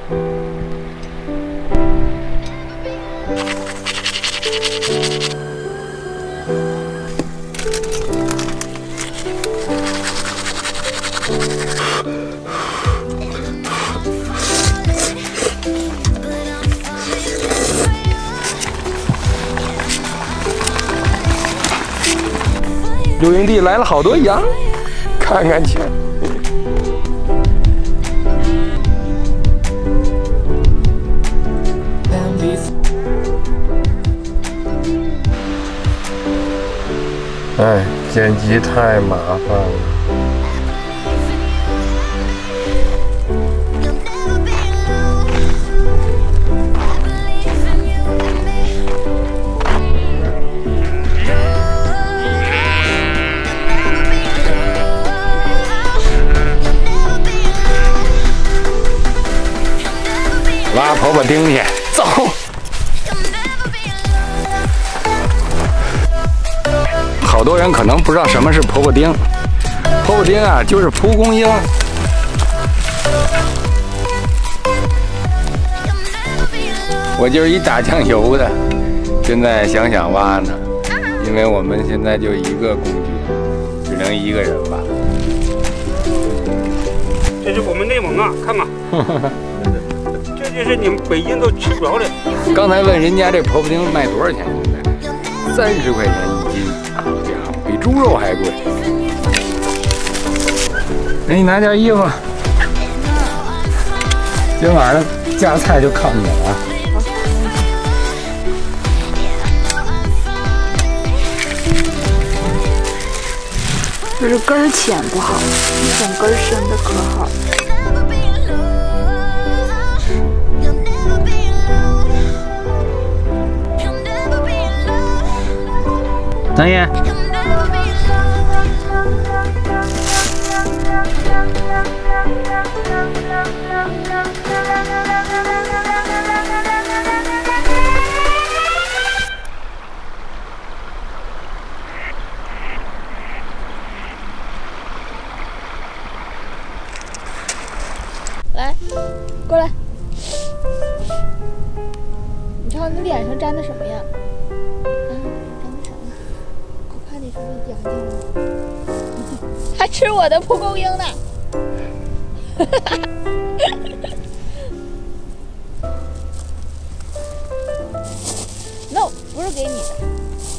露营地来了好多羊，看看去。哎，剪辑太麻烦了。挖婆婆丁去，走！好多人可能不知道什么是婆婆丁，婆婆丁啊，就是蒲公英。我就是一打酱油的，现在想挖呢，因为我们现在就一个工具，只能一个人挖。 这是我们内蒙啊，看嘛。这是你们北京都吃不着的。 刚才问人家这婆婆丁卖多少钱？现在30块钱1斤，好家伙，比猪肉还贵。给你拿件衣服，今晚上夹菜就靠你了。 就是根儿浅不好，你选根儿深的可好。 张燕， 来，过来。你瞧你脸上沾的什么呀？还吃我的蒲公英呢！No， 不是给你的，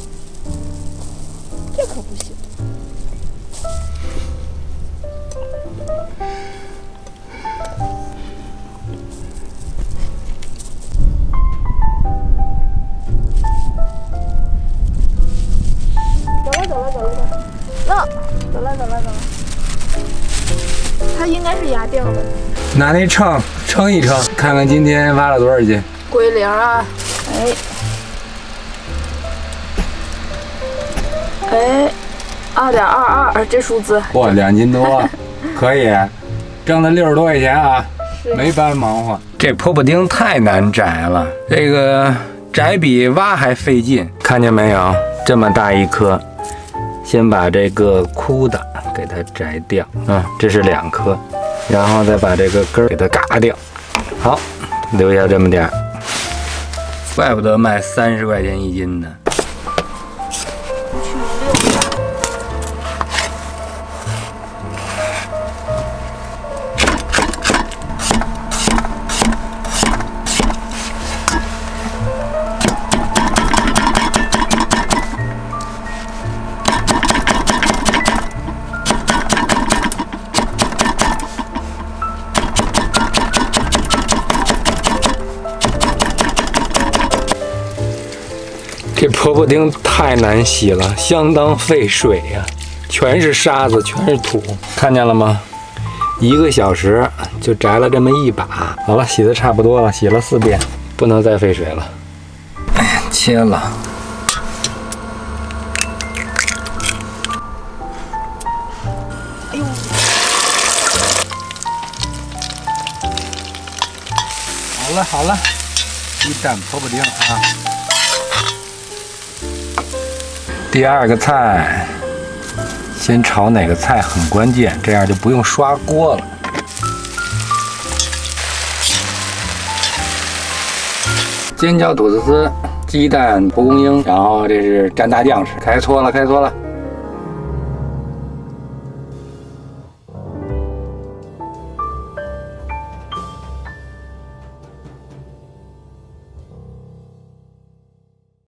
这可不行。走了，它应该是压掉的。 拿那秤称一称，看看今天挖了多少斤。 归零啊！哎，2.22，这数字。 哇，2斤多，可以，挣了60多块钱啊，没白忙活。这婆婆丁太难摘了，这个摘比挖还费劲。看见没有，这么大一颗。先把这个枯的给它摘掉啊，这是2颗，然后再把这个根儿给它嘎掉。好，留下这么点儿，怪不得卖30块钱1斤呢。这婆婆丁太难洗了，相当费水呀，全是沙子，全是土，看见了吗？1个小时就摘了这么1把。好了，洗的差不多了，洗了4遍，不能再费水了。哎呀，切了。 哎呦！ 好了，一担婆婆丁啊。第2个菜，先炒哪个菜很关键，这样就不用刷锅了。 尖椒吐司丝、鸡蛋蒲公英，然后这是蘸大酱吃。开搓了，开搓了。